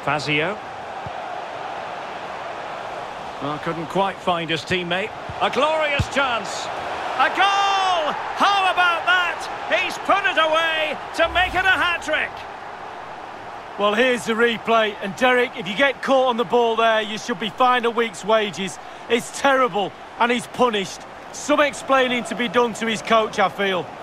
Fazio. Well, couldn't quite find his teammate. A glorious chance. A goal! How about that? He's put it away to make it a hat-trick. Well, here's the replay. And Derek, if you get caught on the ball there, you should be fined a week's wages. It's terrible, and he's punished. Some explaining to be done to his coach, I feel.